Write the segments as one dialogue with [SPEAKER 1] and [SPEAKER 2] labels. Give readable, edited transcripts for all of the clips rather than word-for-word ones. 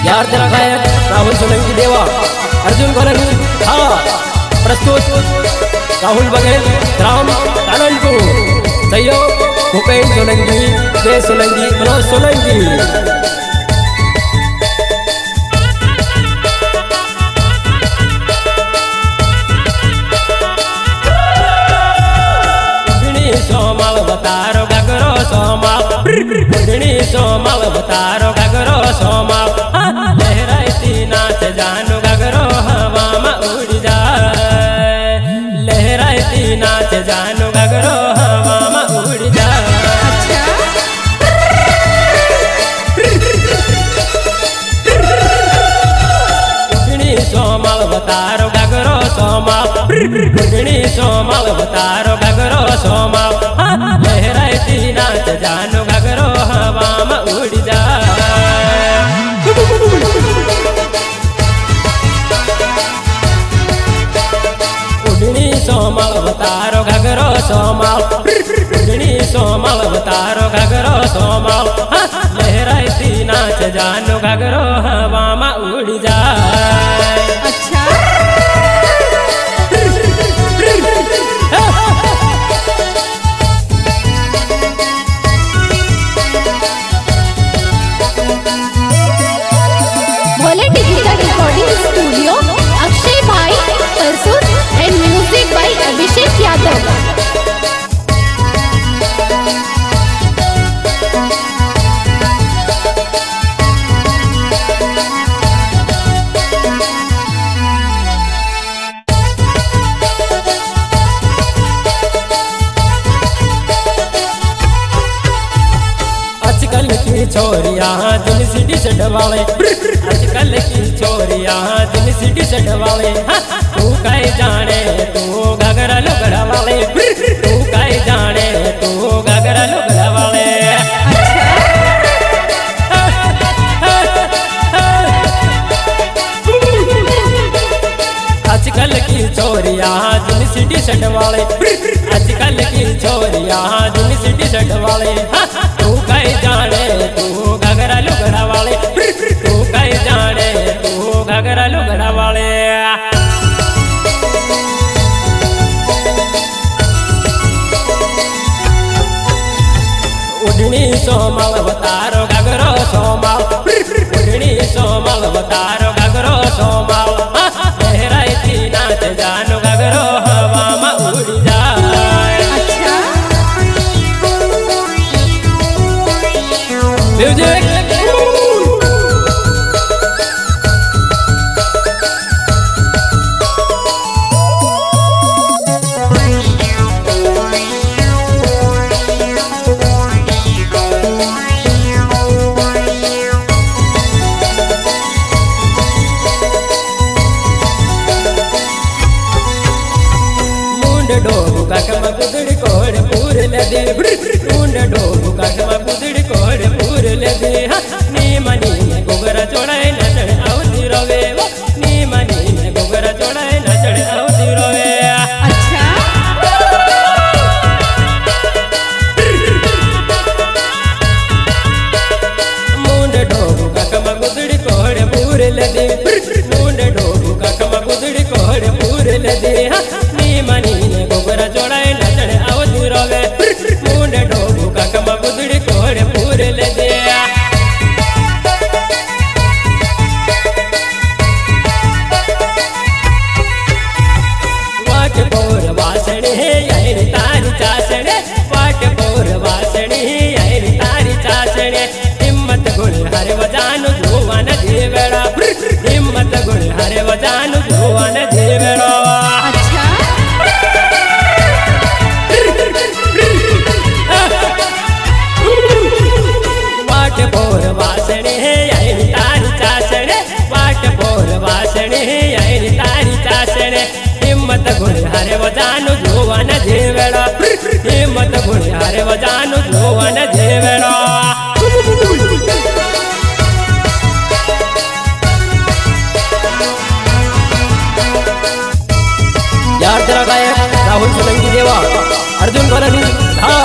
[SPEAKER 1] यार तेरा गायक राहुल सोलंकी देवा, अर्जुन गोलंकी हाँ प्रस्तुत राहुल बघेल राम ताननपुर, सहयोग भूपेन सोलंकी, जय सोलंकी, मनोज सोलंकी। सोमाल बतारो गगरो सोमाल, सोमाल बतारो गगरो सोमाल, लहराती नाच जानू गगरो हवा में उड़ जाए, लहराती नाच जानू गगरो हवा में उड़ जाए। सोमाल बतारो गगरो सोमाल, सोमाल बतारो गगरो सोमाल, लहराती नाच जानू गगरो हवा में उड़ जाए। उड़नी सोमाल बतारो गगरो सोमाल, उड़नी सोमाल बतारो गगरो सोमाल, लहराती नाच जानू गगरो हवा में उड़ जाए।
[SPEAKER 2] अच्छा Bhole digital recording studio, Akshay भाई परसुर and music by Abhishek Yadav.
[SPEAKER 1] आजकल की छोरियां दिल सिटी सडवाले, आजकल की छोरियां दिल सिटी सडवाले, तू काहे जाने तू घगरा लुगड़ा वाले, तू काहे जाने तू घगरा लुगड़ा वाले। आजकल की छोरियां दिल सिटी सडवाले, आजकल की छोरियां दिल सिटी सडवाले, तू काहे जाने तू घगरा लुगड़ा वाले, तू काहे जाने तू घगरा लुगड़ा वाले। उड़नी सोमाल बतारो गगरो सोमाल, उड़नी सोमाल बतारो गगरो सोमाल, लहराती नाच जानू गगरो हवा में उड़ जाए। म्यूजिक डोबू काकम कुदड़ी कोड़ पूर लदे, टूंड डोबू काकम कुदड़ी कोड़ पूर लदे, नीमा नीम गोगरा चोड़ाए नचड़ आवती रोवे, नीमा नीम गोगरा चोड़ाए नचड़ आवती रोवे।
[SPEAKER 2] अच्छा
[SPEAKER 1] मुंड डोबू काकम कुदड़ी कोड़ पूर लदे, मुंड डोबू काकम कुदड़ी कोड़ पूर लदे, नीमा नीम गोगरा चोड़ाए नचड़ आवती रोवे, मुंड डोबू काकम कुदड़ी कोड़ पूर लदे। वाट पौर वासणे यार तारी चासणे, वाट पौर वासणे यार तारी चासणे, हिम्मत गुण हर वजानु धुवन देवड़ा, हिम्मत गुण हर वजानु धुवन देवड़ा।
[SPEAKER 2] अच्छा
[SPEAKER 1] वाट पौर वासणे यार तारी चासणे, वाट पौर वासणे यार तारी चासणे, हिम्मत गुण हर वजानु धुवन देवड़ा, हिम्मत गुण हर वजानु धुवन देवड़ा। यार तेरा गायक राहुल सोलंकी देवा, अर्जुन गोलंकी हाँ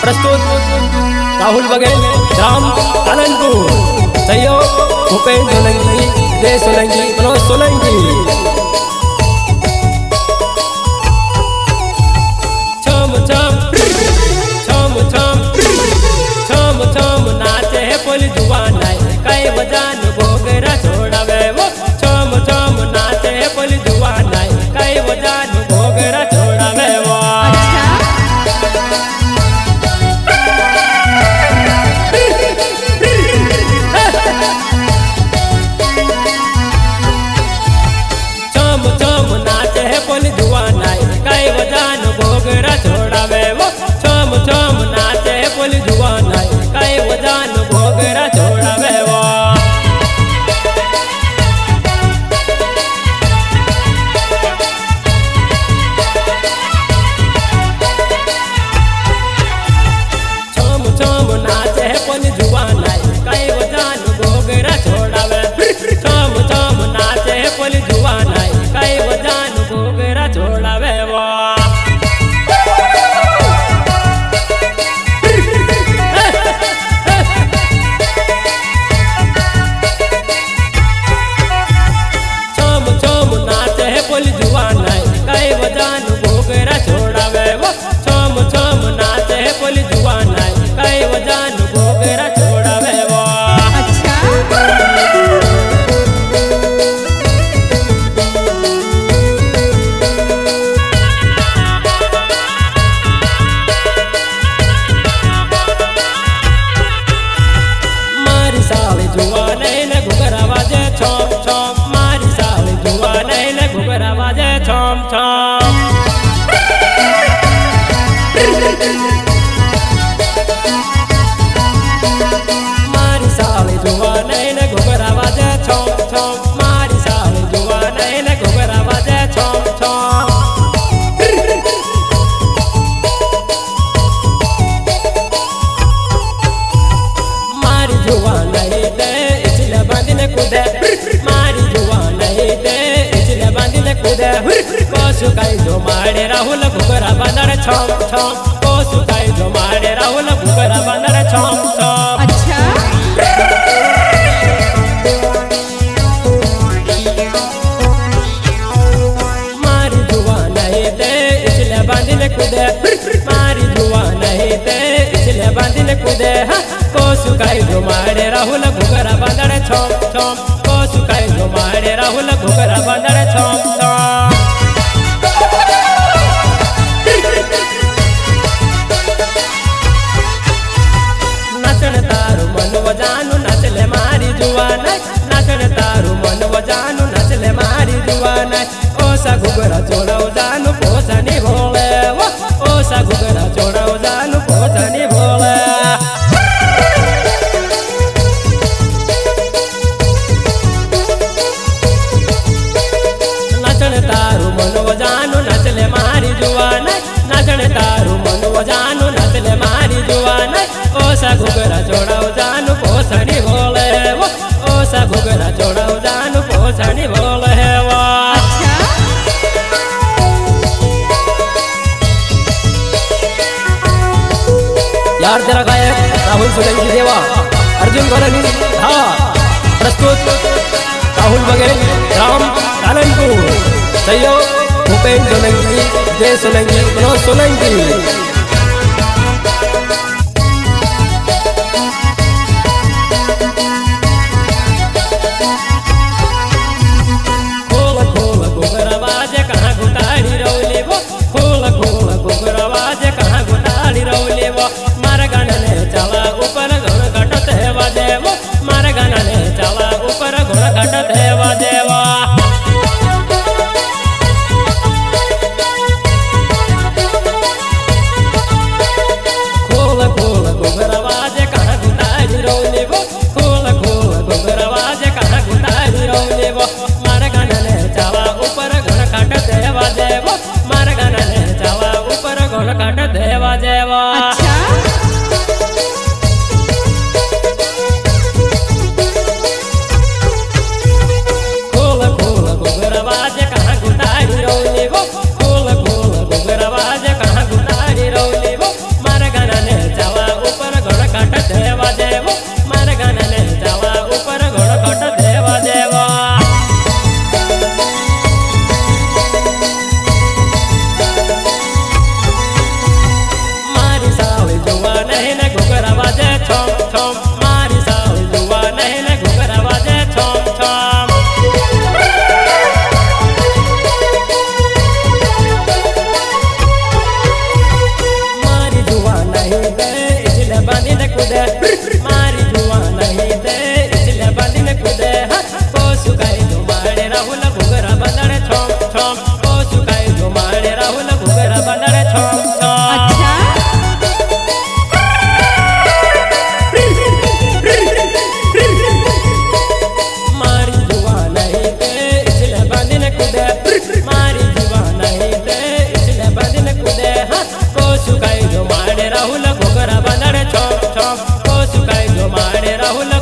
[SPEAKER 1] प्रस्तुत राहुल बघेल राम ताननपुर, सहयोग भूपेन सोलंकी। जय सोलंकी मनोज सोलंकी। छम छम छम छम छम छम नाचे पुल जुआन कई बजान घोगरा छोड़ावे वो। छम छम नाचे पुल जुआन कई बजान घोगरा छोड़ावे वो। छम छम नाचे पुल जुआन कई बजान घोगरा छोड़ावे वो। छम छम नाचे पुल जुआन कई बजान घोगरा छोड़ावे वो। छम छम नाचे पुल जुआन कई बजान घोगरा छोड़ावे। छम छम नाचे पुल जुआन कई बजान घोगरा छोड़ावे वो। छम छम नाचे पुल जुआन कई बजान घोगरा छोड़ावे वो। छम छम नाचे पुल जुआन कई बजान घोगरा छोड़ावे वो। मारी साली जुआन ने घुघरा बाजे छम छम। मारी साली जुआन ने घुघरा बाजे छम छम। मारी साली जुआन ने घुघरा बाजे छम छम। मारी साली जुआन ने घुघरा बाजे छम छम। मारी जुआन दे इसले बांधने कूदे। मारी जुआन दे इसले बांधने कूदे। कोसु काई जो मारे राहुल घुघरा बांधड़ छम छम। कोसु काई जो मारे राहुल घुघरा बांधड़ छम छम। मारी जुआन दे इसले बांधने कूदे। मारी जुआन दे इसले बांधने कूदे। कोसु काई जो मारे राहुल घुघरा बांधड़ छम छम। कोसु काई जो मारे राहुल घुघरा बांधड़ छम छम। नाचन तारू मन वजानु नाचले मारी जुआन। नाचन तारू मन वजानु नाचले मारी जुआन। ओसा घुघरा छोड़ाओ जानु पोसनी भोले वो। ओसा घुघरा छोड़ाओ जानु पोसनी भोले। नाचन तारू मन वजानु नाचले मारी जुआन। नाचन तारू मन वजानु नाचले मारी जुआन। ओसा घुघरा छोड़ाओ जानु पोसनी भोले वो। ओसा घुघरा छोड़ाओ जानु पोसनी भोले वो। यार तेरा गायक राहुल सोलंकी देवा अर्जुन गोलनी हा प्रस्तुत राहुल बघेल राम कालनपुर। सहयोग भूपेन सोलंकी जय सोलंकी मनोज सोलंकी। देवा छो ओ सुकाई जो मारे राहुल